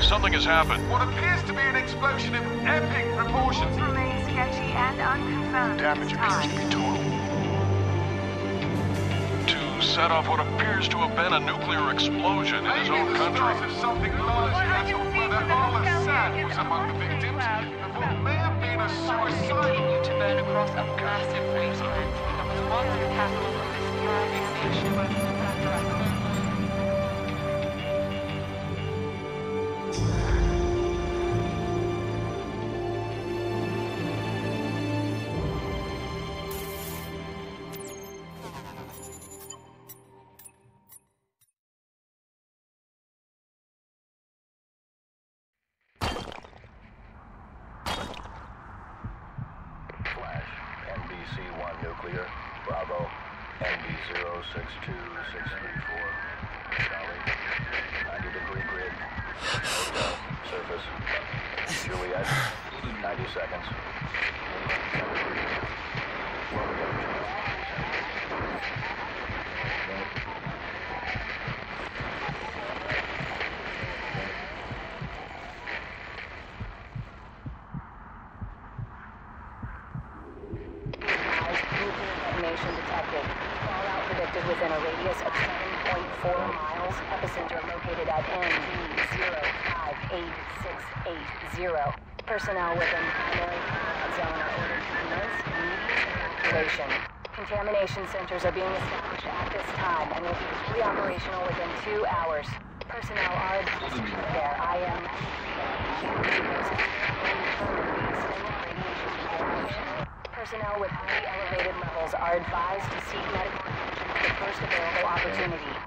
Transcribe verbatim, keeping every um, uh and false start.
Something has happened. What appears to be an explosion of epic proportions. Remains sketchy and unconfirmed. Damage appears to be total. To set off what appears to have been a nuclear explosion in his own country. Of something large as or whether al-Assad was among the victims of what may have been a suicide. Continued to burn across a massive wasteland that was once the capital of this European nation. N B C one nuclear, Bravo, N B zero six two six three four, Charlie, ninety degree grid, hotel, surface, Juliet, ninety seconds. Detected. Fallout predicted within a radius of seven point four miles. Epicenter located at N D zero five eight six eight zero. Personnel within primary combat zone are ordered to commence immediate evacuation. Contamination centers are being established at this time and will be fully operational within two hours. Personnel are advised to prepare I M Personnel with highly elevated levels are advised to seek medical attention at the first available opportunity.